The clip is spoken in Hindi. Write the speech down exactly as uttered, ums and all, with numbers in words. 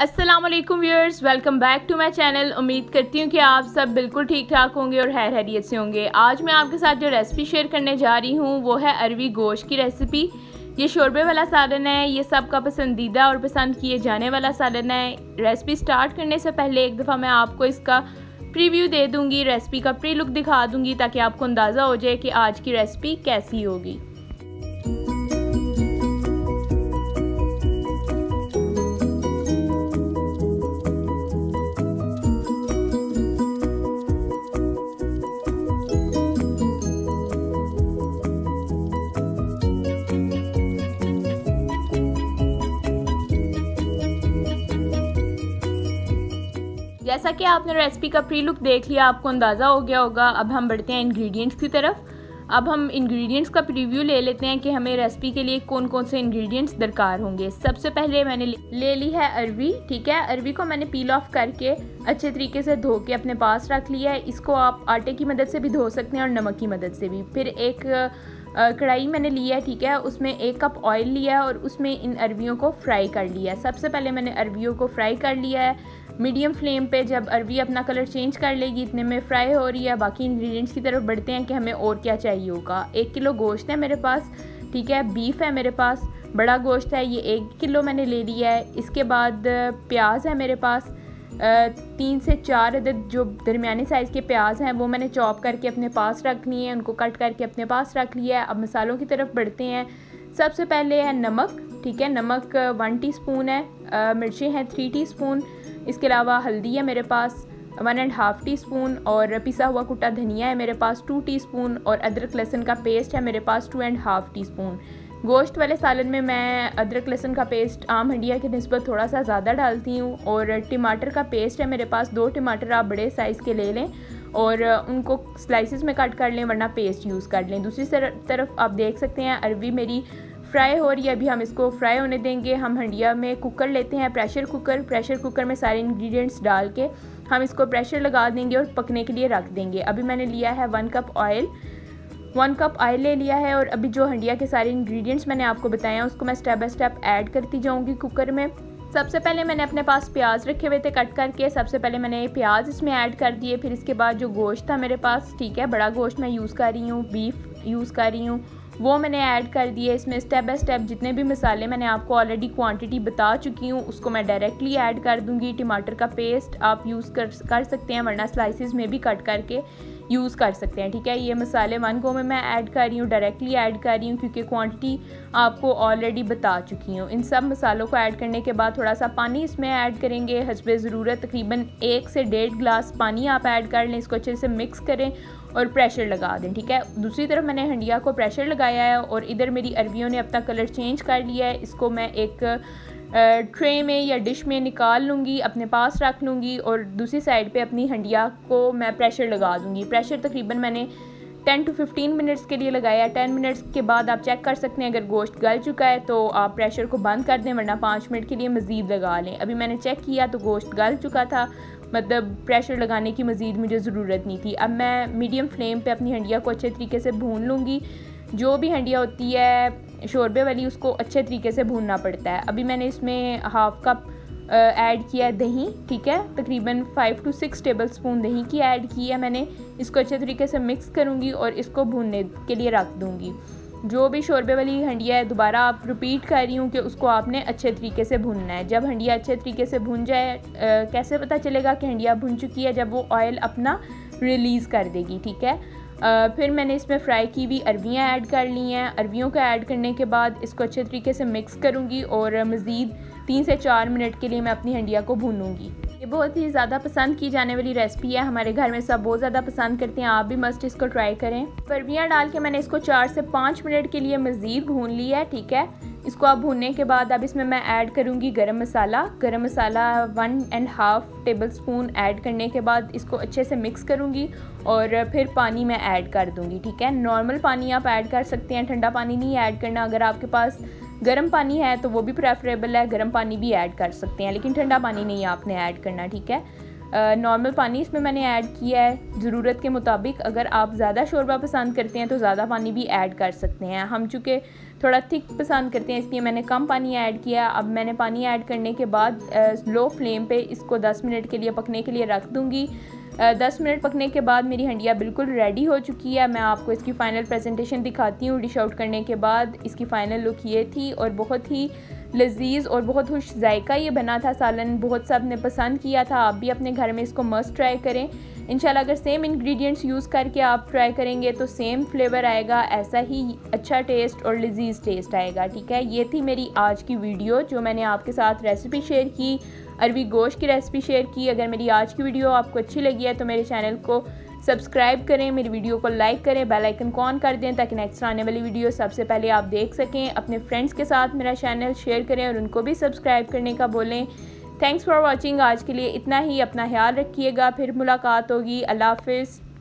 अस्सलाम वालेकुम viewers, welcome back to my channel. उम्मीद करती हूँ कि आप सब बिल्कुल ठीक ठाक होंगे और खैर खैरियत से होंगे। आज मैं आपके साथ जो रेसिपी शेयर करने जा रही हूँ वो है अरवी गोश्त की रेसिपी। ये शोरबे वाला सालन है, ये सबका पसंदीदा और पसंद किए जाने वाला सालन है। रेसिपी स्टार्ट करने से पहले एक दफ़ा मैं आपको इसका प्रीव्यू दे दूँगी, रेसिपी का प्री लुक दिखा दूँगी ताकि आपको अंदाज़ा हो जाए कि आज की रेसिपी कैसी होगी। जैसा कि आपने रेसिपी का प्री लुक देख लिया, आपको अंदाज़ा हो गया होगा। अब हम बढ़ते हैं इंग्रेडिएंट्स की तरफ। अब हम इंग्रेडिएंट्स का प्रीव्यू ले लेते हैं कि हमें रेसिपी के लिए कौन कौन से इंग्रेडिएंट्स दरकार होंगे। सबसे पहले मैंने ले ली है अरवी। ठीक है, अरवी को मैंने पील ऑफ करके अच्छे तरीके से धो के अपने पास रख लिया है। इसको आप आटे की मदद से भी धो सकते हैं और नमक की मदद से भी। फिर एक कढ़ाई मैंने लिया है, ठीक है, उसमें एक कप ऑयल लिया है और उसमें इन अरवियों को फ्राई कर लिया है। सबसे पहले मैंने अरवियों को फ्राई कर लिया है मीडियम फ्लेम पे। जब अरवी अपना कलर चेंज कर लेगी, इतने में फ्राई हो रही है। बाकी इंग्रेडिएंट्स की तरफ बढ़ते हैं कि हमें और क्या चाहिए होगा। एक किलो गोश्त है मेरे पास, ठीक है, बीफ है मेरे पास, बड़ा गोश्त है, ये एक किलो मैंने ले लिया है। इसके बाद प्याज है मेरे पास, तीन से चार अदद जो दरमियाने साइज़ के प्याज हैं वो मैंने चॉप करके अपने पास रख लिए हैं, उनको कट करके अपने पास रख लिया है। अब मसालों की तरफ बढ़ते हैं। सबसे पहले है नमक, ठीक है, नमक वन टीस्पून है, मिर्चें हैं थ्री टीस्पून, इसके अलावा हल्दी है मेरे पास one and half teaspoon, और पिसा हुआ कुटा धनिया है मेरे पास टू टीस्पून, और अदरक लहसुन का पेस्ट है मेरे पास two and half teaspoon. गोश्त वाले सालन में मैं अदरक लहसुन का पेस्ट आम हंडिया की निस्बत थोड़ा सा ज़्यादा डालती हूँ। और टमाटर का पेस्ट है मेरे पास, दो टमाटर आप बड़े साइज़ के ले लें और उनको स्लाइसिस में कट कर लें, वरना पेस्ट यूज़ कर लें। दूसरी तरफ आप देख सकते हैं अरवी मेरी फ्राई हो रही है। अभी हम इसको फ्राई होने देंगे। हम हंडिया में कुकर लेते हैं, प्रेशर कुकर। प्रेशर कुकर में सारे इंग्रेडिएंट्स डाल के हम इसको प्रेशर लगा देंगे और पकने के लिए रख देंगे। अभी मैंने लिया है one cup oil, one cup oil ले लिया है। और अभी जो हंडिया के सारे इंग्रेडिएंट्स मैंने आपको बताए हैं उसको मैं स्टेप बाय स्टेप ऐड करती जाऊँगी कुकर में। सबसे पहले मैंने अपने पास प्याज रखे हुए थे कट करके, सबसे पहले मैंने प्याज इसमें ऐड कर दिए। फिर इसके बाद जो गोश्त था मेरे पास, ठीक है, बड़ा गोश्त मैं यूज़ कर रही हूँ, बीफ यूज़ कर रही हूँ, वो मैंने ऐड कर दिए। इसमें स्टेप बाय स्टेप जितने भी मसाले मैंने आपको ऑलरेडी क्वांटिटी बता चुकी हूँ उसको मैं डायरेक्टली ऐड कर दूँगी। टमाटर का पेस्ट आप यूज़ कर कर सकते हैं, वरना स्लाइसिस में भी कट करके यूज़ कर सकते हैं, ठीक है। ये मसाले वन गो में मैं ऐड कर रही हूँ, डायरेक्टली ऐड कर रही हूँ क्योंकि क्वांटिटी आपको ऑलरेडी बता चुकी हूँ। इन सब मसालों को ऐड करने के बाद थोड़ा सा पानी इसमें ऐड करेंगे हस्बे ज़रूरत। तकरीबन एक से डेढ़ गिलास पानी आप ऐड कर लें, इसको अच्छे से मिक्स करें और प्रेशर लगा दें, ठीक है। दूसरी तरफ मैंने हंडिया को प्रेशर लगाया है और इधर मेरी अरवियों ने अपना कलर चेंज कर लिया है। इसको मैं एक ट्रे में या डिश में निकाल लूँगी, अपने पास रख लूँगी और दूसरी साइड पे अपनी हंडिया को मैं प्रेशर लगा दूँगी। प्रेशर तकरीबन मैंने टेन टू फिफ्टीन मिनट्स के लिए लगाया। टेन मिनट्स के बाद आप चेक कर सकते हैं, अगर गोश्त गल चुका है तो आप प्रेशर को बंद कर दें, वरना पाँच मिनट के लिए मज़ीद लगा लें। अभी मैंने चेक किया तो गोश्त गल चुका था, मतलब प्रेशर लगाने की मज़ीद मुझे ज़रूरत नहीं थी। अब मैं मीडियम फ्लेम पे अपनी हंडिया को अच्छे तरीके से भून लूँगी। जो भी हंडिया होती है शोरबे वाली उसको अच्छे तरीके से भूनना पड़ता है। अभी मैंने इसमें हाफ़ कप ऐड किया है दही, ठीक है, तकरीबन five to six tablespoon दही की ऐड की है मैंने। इसको अच्छे तरीके से मिक्स करूँगी और इसको भूनने के लिए रख दूँगी। जो भी शोरबे वाली हंडिया है, दोबारा आप रिपीट कर रही हूँ कि उसको आपने अच्छे तरीके से भूनना है। जब हंडिया अच्छे तरीके से भून जाए, आ, कैसे पता चलेगा कि हंडिया भून चुकी है? जब वो ऑयल अपना रिलीज़ कर देगी, ठीक है। आ, फिर मैंने इसमें फ्राई की हुई अरवियाँ ऐड कर ली हैं। अरवियों को ऐड करने के बाद इसको अच्छे तरीके से मिक्स करूँगी और मज़ीद तीन से चार मिनट के लिए मैं अपनी हंडिया को भूनूँगी। ये बहुत ही ज़्यादा पसंद की जाने वाली रेसिपी है, हमारे घर में सब बहुत ज़्यादा पसंद करते हैं, आप भी मस्ट इसको ट्राई करें। अरवियाँ डाल के मैंने इसको चार से पाँच मिनट के लिए मज़ीद भून लिया है, ठीक है। इसको आप भूनने के बाद अब इसमें मैं ऐड करूँगी गरम मसाला। गरम मसाला one and half tablespoon add करने के बाद इसको अच्छे से मिक्स करूँगी और फिर पानी मैं ऐड कर दूँगी, ठीक है। नॉर्मल पानी आप ऐड कर सकते हैं, ठंडा पानी नहीं ऐड करना। अगर आपके पास गर्म पानी है तो वो भी प्रेफरेबल है, गर्म पानी भी ऐड कर सकते हैं, लेकिन ठंडा पानी नहीं आपने ऐड करना, ठीक है। नॉर्मल पानी इसमें मैंने ऐड किया है ज़रूरत के मुताबिक। अगर आप ज़्यादा शोरबा पसंद करते हैं तो ज़्यादा पानी भी ऐड कर सकते हैं। हम चूँकि थोड़ा थिक पसंद करते हैं, इसलिए मैंने कम पानी ऐड किया। अब मैंने पानी ऐड करने के बाद लो फ्लेम पे इसको दस मिनट के लिए पकने के लिए रख दूँगी। दस मिनट पकने के बाद मेरी हंडिया बिल्कुल रेडी हो चुकी है। मैं आपको इसकी फ़ाइनल प्रेजेंटेशन दिखाती हूँ। डिश आउट करने के बाद इसकी फ़ाइनल लुक ये थी और बहुत ही लजीज़ और बहुत खुश जायका ये बना था सालन। बहुत सब ने पसंद किया था। आप भी अपने घर में इसको मस्ट ट्राई करें इंशाल्लाह। अगर सेम इंग्रेडिएंट्स यूज़ करके आप ट्राई करेंगे तो सेम फ्लेवर आएगा, ऐसा ही अच्छा टेस्ट और लजीज़ टेस्ट आएगा। ठीक है, ये थी मेरी आज की वीडियो जो मैंने आपके साथ रेसिपी शेयर की, अरबी गोश्त की रेसिपी शेयर की। अगर मेरी आज की वीडियो आपको अच्छी लगी है तो मेरे चैनल को सब्सक्राइब करें, मेरी वीडियो को लाइक करें, बेल आइकन को ऑन कर दें ताकि नेक्स्ट आने वाली वीडियो सबसे पहले आप देख सकें। अपने फ्रेंड्स के साथ मेरा चैनल शेयर करें और उनको भी सब्सक्राइब करने का बोलें। Thanks for watching. आज के लिए इतना ही। अपना ख्याल रखिएगा, फिर मुलाकात होगी। अल्लाह हाफिज़।